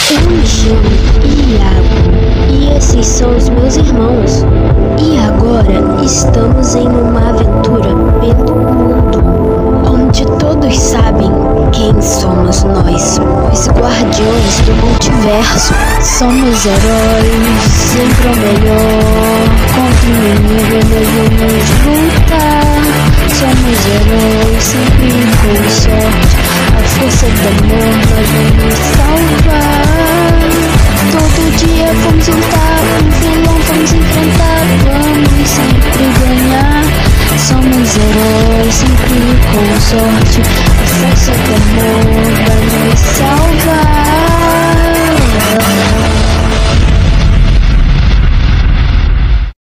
Eu me chamo Iago e esses são os meus irmãos. E agora estamos em uma aventura pelo mundo, onde todos sabem quem somos nós, os guardiões do multiverso. Somos heróis, sempre o melhor, contra o inimigo nós vamos lutar. Somos heróis, sempre com sorte, a força do amor nós vamos salvar. Todo dia vamos lutar, um vilão vamos enfrentar, vamos sempre ganhar. Somos heróis, sempre com sorte, a força do amor vai nos salvar.